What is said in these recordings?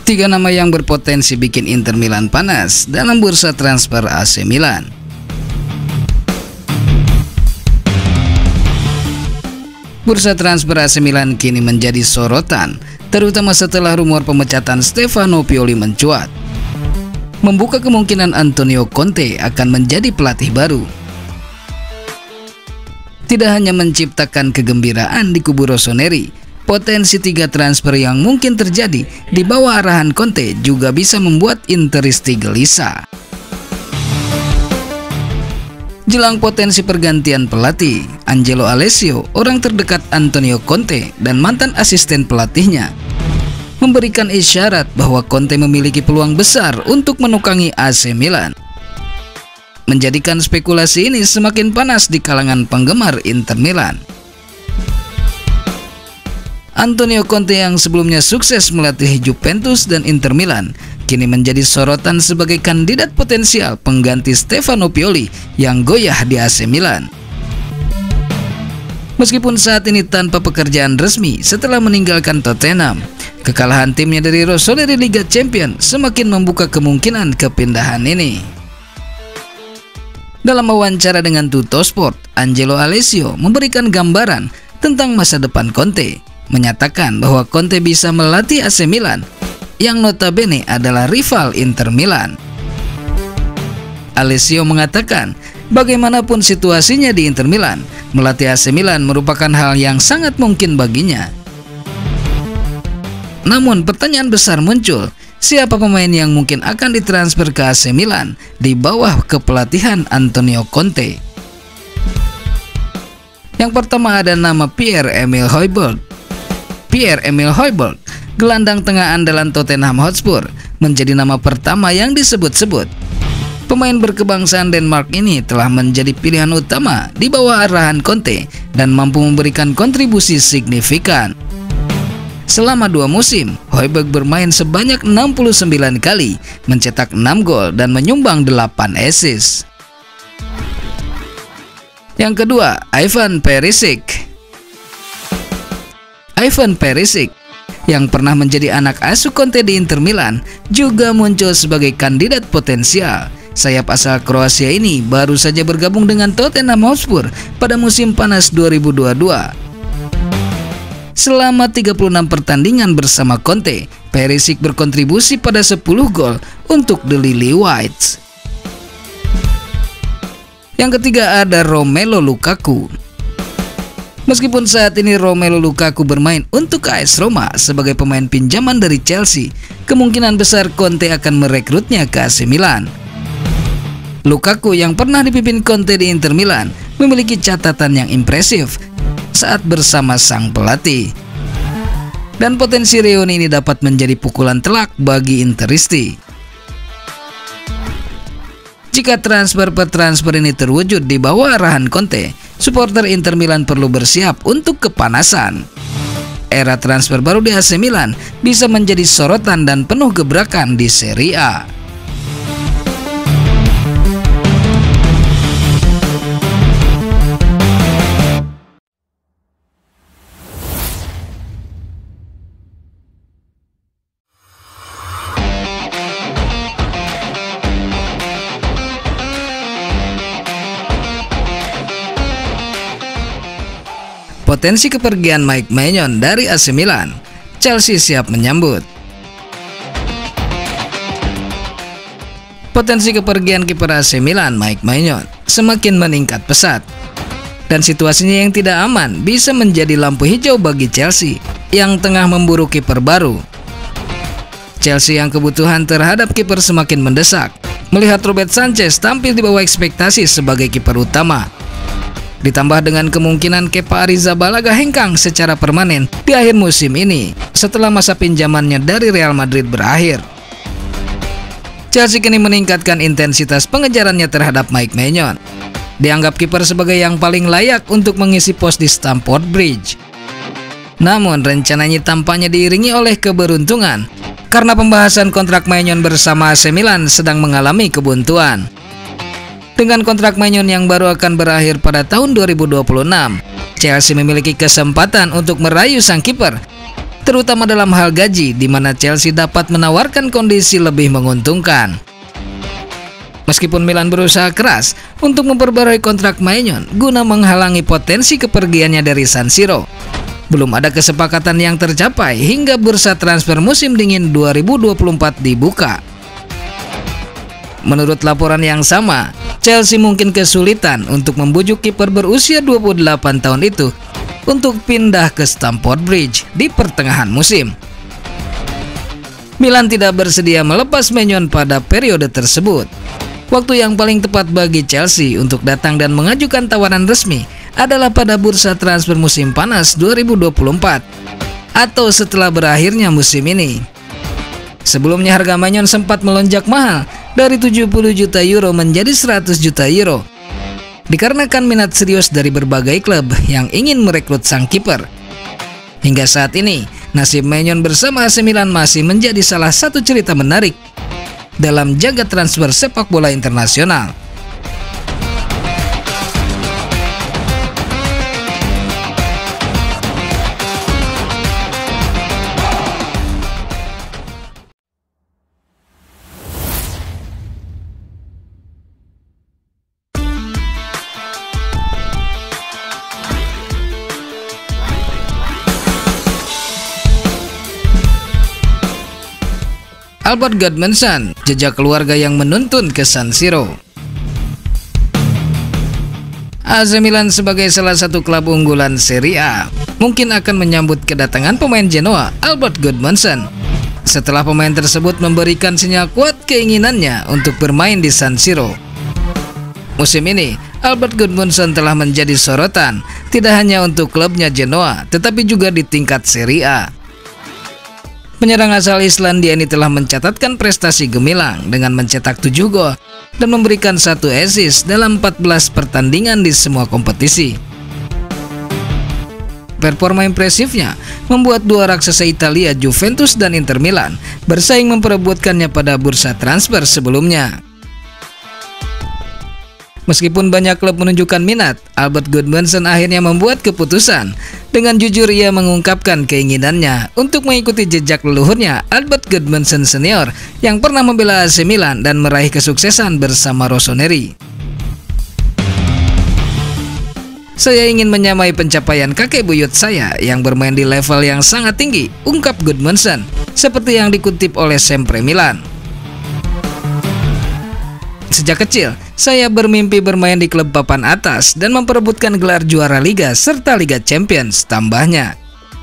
Tiga nama yang berpotensi bikin Inter Milan panas dalam bursa transfer AC Milan. Bursa transfer AC Milan kini menjadi sorotan, terutama setelah rumor pemecatan Stefano Pioli mencuat, membuka kemungkinan Antonio Conte akan menjadi pelatih baru. Tidak hanya menciptakan kegembiraan di kubu rossoneri, potensi tiga transfer yang mungkin terjadi di bawah arahan Conte juga bisa membuat Interisti gelisah. Jelang potensi pergantian pelatih, Angelo Alessio, orang terdekat Antonio Conte dan mantan asisten pelatihnya, memberikan isyarat bahwa Conte memiliki peluang besar untuk menukangi AC Milan, menjadikan spekulasi ini semakin panas di kalangan penggemar Inter Milan. Antonio Conte yang sebelumnya sukses melatih Juventus dan Inter Milan kini menjadi sorotan sebagai kandidat potensial pengganti Stefano Pioli yang goyah di AC Milan. Meskipun saat ini tanpa pekerjaan resmi setelah meninggalkan Tottenham, kekalahan timnya dari rossoneri Liga Champions semakin membuka kemungkinan kepindahan ini. Dalam wawancara dengan Tuttosport, Angelo Alessio memberikan gambaran tentang masa depan Conte, menyatakan bahwa Conte bisa melatih AC Milan yang notabene adalah rival Inter Milan. Alessio mengatakan, bagaimanapun situasinya di Inter Milan, melatih AC Milan merupakan hal yang sangat mungkin baginya. Namun pertanyaan besar muncul, siapa pemain yang mungkin akan ditransfer ke AC Milan di bawah kepelatihan Antonio Conte? Yang pertama ada nama Pierre-Emile Højbjerg. Pierre-Emile Højbjerg, gelandang tengah andalan Tottenham Hotspur, menjadi nama pertama yang disebut-sebut. Pemain berkebangsaan Denmark ini telah menjadi pilihan utama di bawah arahan Conte dan mampu memberikan kontribusi signifikan. Selama 2 musim, Højbjerg bermain sebanyak 69 kali, mencetak 6 gol dan menyumbang 8 assist. Yang kedua, Ivan Perisic. Ivan Perisic yang pernah menjadi anak asuh Conte di Inter Milan juga muncul sebagai kandidat potensial. Sayap asal Kroasia ini baru saja bergabung dengan Tottenham Hotspur pada musim panas 2022. Selama 36 pertandingan bersama Conte, Perisic berkontribusi pada 10 gol untuk The Lily Whites. Yang ketiga ada Romelu Lukaku. Meskipun saat ini Romelu Lukaku bermain untuk AS Roma sebagai pemain pinjaman dari Chelsea, kemungkinan besar Conte akan merekrutnya ke AC Milan. Lukaku yang pernah dipimpin Conte di Inter Milan memiliki catatan yang impresif saat bersama sang pelatih. Dan potensi reuni ini dapat menjadi pukulan telak bagi Interisti. Jika transfer per transfer ini terwujud di bawah arahan Conte, supporter Inter Milan perlu bersiap untuk kepanasan. Era transfer baru di AC Milan bisa menjadi sorotan dan penuh gebrakan di Serie A. Potensi kepergian Mike Maignan dari AC Milan, Chelsea siap menyambut. Potensi kepergian kiper AC Milan Mike Maignan semakin meningkat pesat, dan situasinya yang tidak aman bisa menjadi lampu hijau bagi Chelsea yang tengah memburu kiper baru. Chelsea yang kebutuhan terhadap kiper semakin mendesak, melihat Robert Sanchez tampil di bawah ekspektasi sebagai kiper utama. Ditambah dengan kemungkinan Kepa Arrizabalaga hengkang secara permanen di akhir musim ini setelah masa pinjamannya dari Real Madrid berakhir. Chelsea kini meningkatkan intensitas pengejarannya terhadap Mike Maignan. Dianggap kiper sebagai yang paling layak untuk mengisi pos di Stamford Bridge. Namun rencananya tampaknya diiringi oleh keberuntungan karena pembahasan kontrak Maignan bersama AC Milan sedang mengalami kebuntuan. Dengan kontrak Maignan yang baru akan berakhir pada tahun 2026, Chelsea memiliki kesempatan untuk merayu sang kiper terutama dalam hal gaji, di mana Chelsea dapat menawarkan kondisi lebih menguntungkan. Meskipun Milan berusaha keras untuk memperbarui kontrak Maignan guna menghalangi potensi kepergiannya dari San Siro, belum ada kesepakatan yang tercapai hingga bursa transfer musim dingin 2024 dibuka. Menurut laporan yang sama, Chelsea mungkin kesulitan untuk membujuk kiper berusia 28 tahun itu untuk pindah ke Stamford Bridge di pertengahan musim. Milan tidak bersedia melepas Maignan pada periode tersebut. Waktu yang paling tepat bagi Chelsea untuk datang dan mengajukan tawaran resmi adalah pada bursa transfer musim panas 2024 atau setelah berakhirnya musim ini. Sebelumnya harga Maignan sempat melonjak mahal dari 70 juta euro menjadi 100 juta euro dikarenakan minat serius dari berbagai klub yang ingin merekrut sang kiper. Hingga saat ini, nasib Maignan bersama AC Milan masih menjadi salah satu cerita menarik dalam jagat transfer sepak bola internasional. Albert Gudmundsson, jejak keluarga yang menuntun ke San Siro. AC Milan sebagai salah satu klub unggulan Serie A mungkin akan menyambut kedatangan pemain Genoa Albert Gudmundsson setelah pemain tersebut memberikan sinyal kuat keinginannya untuk bermain di San Siro. Musim ini, Albert Gudmundsson telah menjadi sorotan tidak hanya untuk klubnya Genoa, tetapi juga di tingkat Serie A. Penyerang asal Islandia ini telah mencatatkan prestasi gemilang dengan mencetak 7 gol dan memberikan 1 assist dalam 14 pertandingan di semua kompetisi. Performa impresifnya membuat dua raksasa Italia, Juventus dan Inter Milan, bersaing memperebutkannya pada bursa transfer sebelumnya. Meskipun banyak klub menunjukkan minat, Albert Gudmundsson akhirnya membuat keputusan. Dengan jujur ia mengungkapkan keinginannya untuk mengikuti jejak leluhurnya Albert Gudmundsson senior yang pernah membela AC Milan dan meraih kesuksesan bersama Rossoneri. "Saya ingin menyamai pencapaian kakek buyut saya yang bermain di level yang sangat tinggi," ungkap Gudmundsson, seperti yang dikutip oleh Sempre Milan. "Sejak kecil, saya bermimpi bermain di klub papan atas dan memperebutkan gelar juara Liga serta Liga Champions," tambahnya.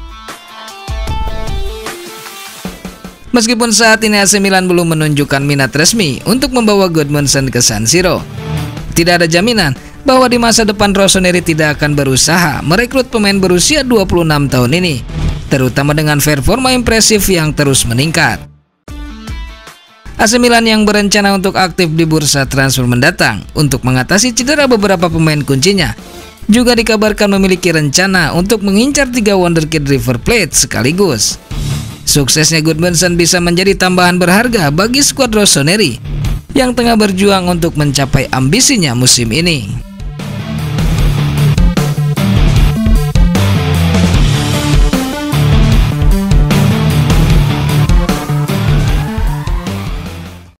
Meskipun saat ini AC Milan belum menunjukkan minat resmi untuk membawa Gudmundsson ke San Siro, tidak ada jaminan bahwa di masa depan Rossoneri tidak akan berusaha merekrut pemain berusia 26 tahun ini, terutama dengan performa impresif yang terus meningkat. AC Milan yang berencana untuk aktif di bursa transfer mendatang untuk mengatasi cedera beberapa pemain kuncinya, juga dikabarkan memiliki rencana untuk mengincar 3 wonderkid River Plate sekaligus. Suksesnya Gudmundsson bisa menjadi tambahan berharga bagi skuad Rossoneri yang tengah berjuang untuk mencapai ambisinya musim ini.